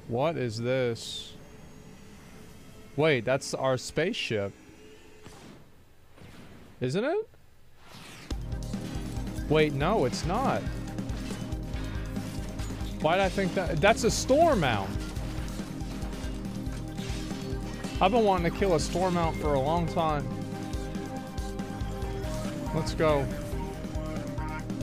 What is this? Wait, that's our spaceship. Isn't it? Wait, no, it's not. Why'd I think that? That's a storm mount. I've been wanting to kill a storm mount for a long time. Let's go.